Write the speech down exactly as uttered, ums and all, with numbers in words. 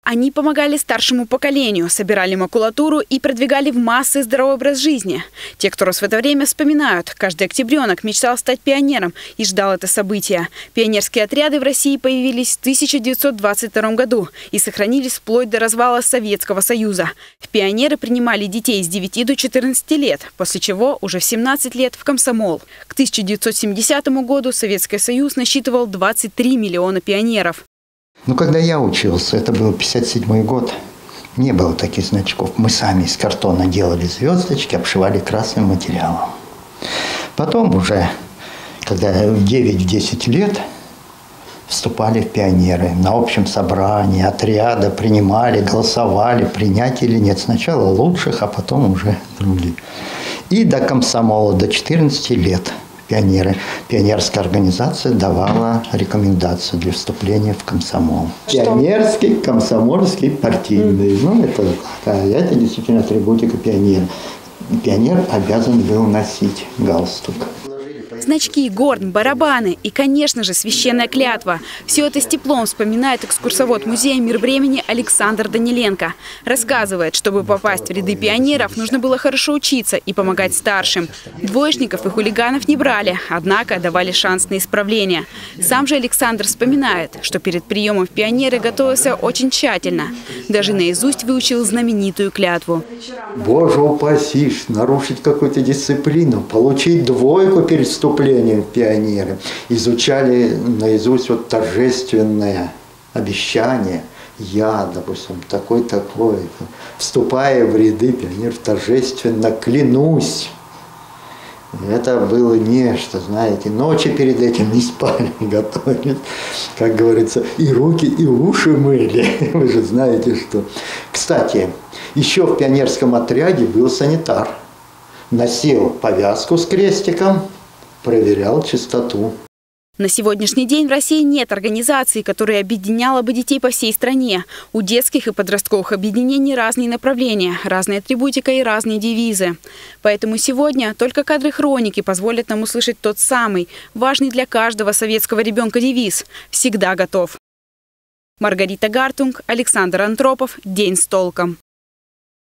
Они помогали старшему поколению, собирали макулатуру и продвигали в массы здоровый образ жизни. Те, кто рос в это время, вспоминают, каждый октябренок мечтал стать пионером и ждал это событие. Пионерские отряды в России появились в тысяча девятьсот двадцать втором году и сохранились вплоть до развала Советского Союза. В пионеры принимали детей с девяти до четырнадцати лет, после чего уже в семнадцать лет в комсомол. К тысяча девятьсот семидесятому году Советский Союз насчитывал двадцать три миллиона пионеров. Ну, когда я учился, это был пятьдесят седьмой год, не было таких значков. Мы сами из картона делали звездочки, обшивали красным материалом. Потом уже, когда в девять-десять лет, вступали в пионеры. На общем собрании отряда принимали, голосовали, принять или нет. Сначала лучших, а потом уже других. И до комсомола, до четырнадцати лет. Пионеры. Пионерская организация давала рекомендации для вступления в комсомол. Что? Пионерский, комсомольский, партийный. Mm. Ну, это, это действительно атрибутика пионера. Пионер обязан был носить галстук. Значки, горн, барабаны и, конечно же, священная клятва. Все это с теплом вспоминает экскурсовод музея «Мир времени» Александр Даниленко. Рассказывает, чтобы попасть в ряды пионеров, нужно было хорошо учиться и помогать старшим. Двоечников и хулиганов не брали, однако давали шанс на исправление. Сам же Александр вспоминает, что перед приемом в пионеры готовился очень тщательно. Даже наизусть выучил знаменитую клятву. Боже упаси, нарушить какую-то дисциплину, получить двойку перед вступлением в пионеры. Изучали наизусть вот торжественное обещание. Я, допустим, такой-такой, вступая в ряды пионеров, торжественно клянусь. Это было нечто, знаете, ночи перед этим не спали, готовились, как говорится, и руки, и уши мыли. Вы же знаете, что... Кстати, еще в пионерском отряде был санитар. Носил повязку с крестиком, проверял чистоту. На сегодняшний день в России нет организации, которая объединяла бы детей по всей стране. У детских и подростковых объединений разные направления, разная атрибутика и разные девизы. Поэтому сегодня только кадры хроники позволят нам услышать тот самый, важный для каждого советского ребенка девиз «Всегда готов». Маргарита Гартунг, Александр Антропов. День с толком.